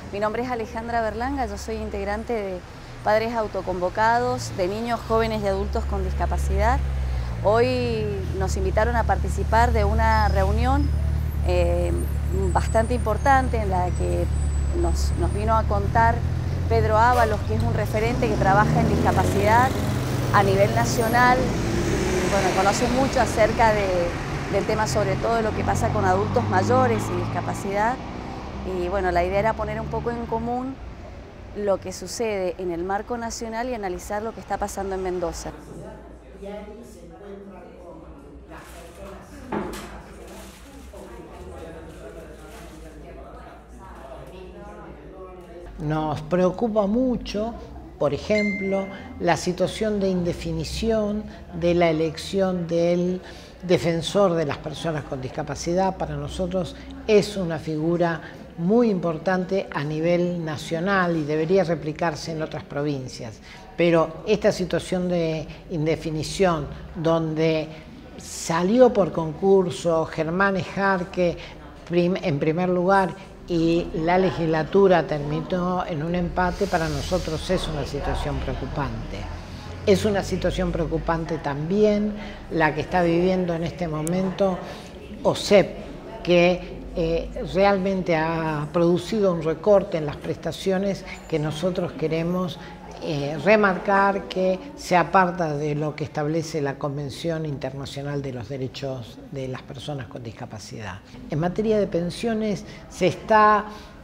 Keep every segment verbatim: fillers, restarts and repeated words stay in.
Mi nombre es Alejandra Berlanga, yo soy integrante de Padres Autoconvocados, de niños, jóvenes y adultos con discapacidad. Hoy nos invitaron a participar de una reunión eh, bastante importante en la que nos, nos vino a contar Pedro Ábalos, que es un referente que trabaja en discapacidad a nivel nacional. Bueno, conoce mucho acerca de, del tema, sobre todo de lo que pasa con adultos mayores y discapacidad. Y bueno, la idea era poner un poco en común lo que sucede en el marco nacional y analizar lo que está pasando en Mendoza. Nos preocupa mucho, por ejemplo, la situación de indefinición de la elección del defensor de las personas con discapacidad. Para nosotros es una figura muy importante a nivel nacional y debería replicarse en otras provincias. Pero esta situación de indefinición, donde salió por concurso Germán Ejarque en primer lugar y la legislatura terminó en un empate, para nosotros es una situación preocupante. Es una situación preocupante también la que está viviendo en este momento O S E P, que eh, realmente ha producido un recorte en las prestaciones que nosotros queremos eh, remarcar que se aparta de lo que establece la Convención Internacional de los Derechos de las Personas con Discapacidad. En materia de pensiones se está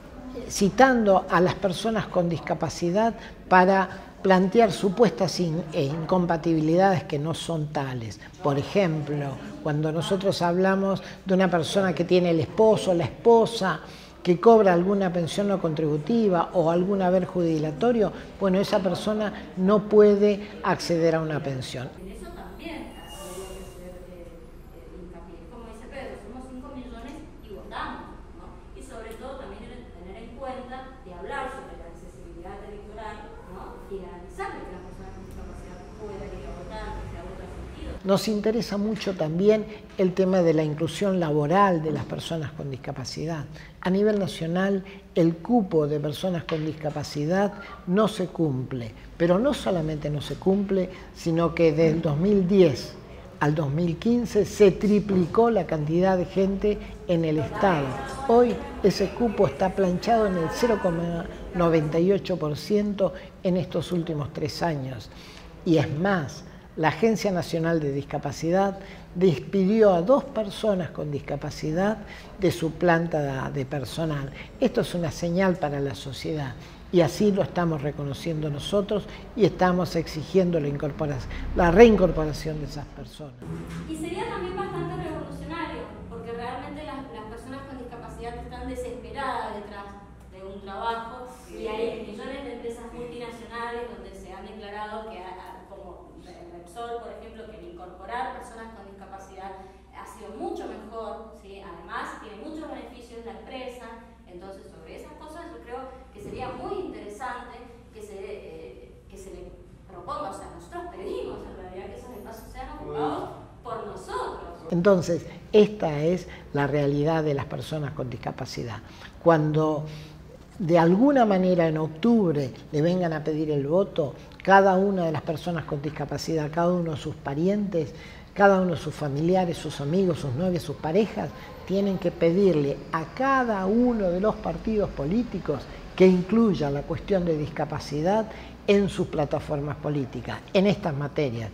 citando a las personas con discapacidad para plantear supuestas in, eh, incompatibilidades que no son tales. Por ejemplo, cuando nosotros hablamos de una persona que tiene el esposo, la esposa, que cobra alguna pensión no contributiva o algún haber jubilatorio, bueno, esa persona no puede acceder a una pensión. En eso también habría que hacer eh, hincapié. Como dice Pedro, somos cinco millones y votamos, ¿no? Y sobre todo también tener en cuenta de hablar sobre la accesibilidad electoral, ¿no? Y garantizar que las personas con discapacidad puedan ir a votar, que sea otro sentido. Nos interesa mucho también el tema de la inclusión laboral de las personas con discapacidad. A nivel nacional, el cupo de personas con discapacidad no se cumple, pero no solamente no se cumple, sino que desde el dos mil diez al dos mil quince se triplicó la cantidad de gente en el Estado. Hoy ese cupo está planchado en el cero coma noventa y ocho por ciento en estos últimos tres años. Y es más, la Agencia Nacional de Discapacidad despidió a dos personas con discapacidad de su planta de personal. Esto es una señal para la sociedad y así lo estamos reconociendo nosotros y estamos exigiendo la, incorporación, la reincorporación de esas personas. Y sería también bastante revolucionario, porque realmente las, las personas con discapacidad están desesperadas detrás de un trabajo y hay millones de empresas multinacionales donde se han declarado que como Repsol, por ejemplo, que el incorporar personas con discapacidad ha sido mucho mejor, ¿sí? Además tiene muchos beneficios la empresa. Entonces, sobre esas cosas yo creo que sería muy interesante que se, eh, que se le proponga, o sea, nosotros pedimos en realidad que esos espacios sean ocupados por nosotros. Entonces, esta es la realidad de las personas con discapacidad. Cuando de alguna manera en octubre le vengan a pedir el voto, cada una de las personas con discapacidad, cada uno de sus parientes, cada uno de sus familiares, sus amigos, sus novias, sus parejas, tienen que pedirle a cada uno de los partidos políticos que incluya la cuestión de discapacidad en sus plataformas políticas, en estas materias.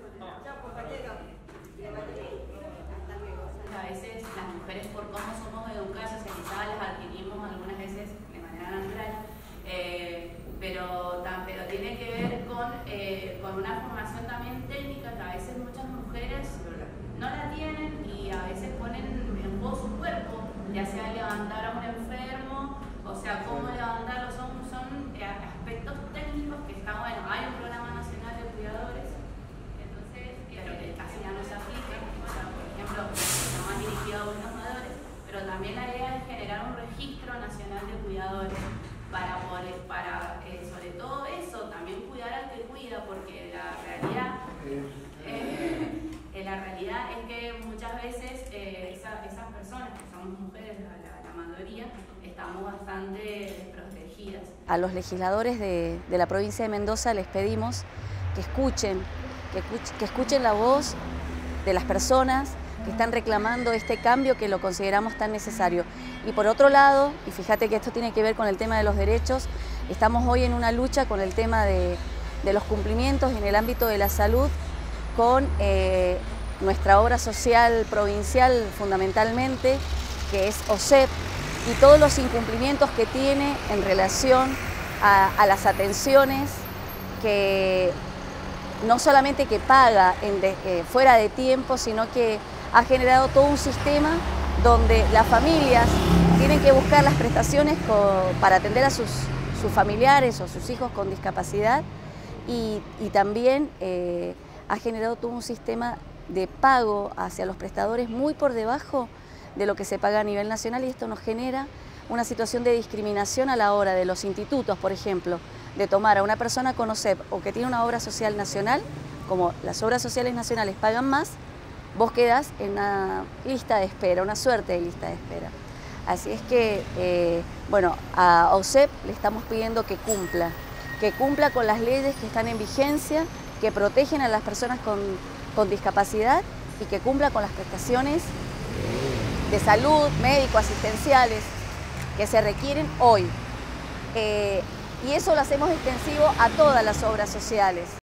A veces las mujeres, por cómo somos educadas, socializadas, las adquirimos algunas veces de manera natural, eh, pero, pero tiene que ver con, eh, con una formación también técnica que a veces muchas mujeres no la tienen y a veces ponen en juego su cuerpo, ya sea levantar a un enfermo, o sea, cómo levantarlo, son, son eh, aspectos técnicos que está bueno. Hay un programa nacional de cuidadores, entonces, pero que casi ya no se aplica, o sea, por ejemplo, está más dirigido a adultos mayores, pero también la idea es generar un registro nacional de cuidadores para poder, para eh, sobre todo eso, también cuidar al que cuida, porque la realidad, eh, la realidad es que muchas veces eh, esa, esas personas que son mujeres, la, la, la mayoría estamos bastante desprotegidas. A los legisladores de, de la provincia de Mendoza les pedimos que escuchen, que, que escuchen la voz de las personas que están reclamando este cambio que lo consideramos tan necesario. Y por otro lado, y fíjate que esto tiene que ver con el tema de los derechos, estamos hoy en una lucha con el tema de, de los cumplimientos en el ámbito de la salud con eh, nuestra obra social provincial fundamentalmente, que es O S E P, y todos los incumplimientos que tiene en relación a, a las atenciones que no solamente que paga en de, eh, fuera de tiempo, sino que ha generado todo un sistema donde las familias tienen que buscar las prestaciones con, para atender a sus, sus familiares o sus hijos con discapacidad y, y también eh, ha generado todo un sistema de pago hacia los prestadores muy por debajo de lo que se paga a nivel nacional, y esto nos genera una situación de discriminación a la hora de los institutos, por ejemplo, de tomar a una persona con O S E P o que tiene una obra social nacional, como las obras sociales nacionales pagan más, vos quedás en una lista de espera, una suerte de lista de espera. Así es que, eh, bueno, a O S E P le estamos pidiendo que cumpla, que cumpla con las leyes que están en vigencia, que protegen a las personas con, con discapacidad y que cumpla con las prestaciones de salud, médico-asistenciales que se requieren hoy. Eh, y eso lo hacemos extensivo a todas las obras sociales.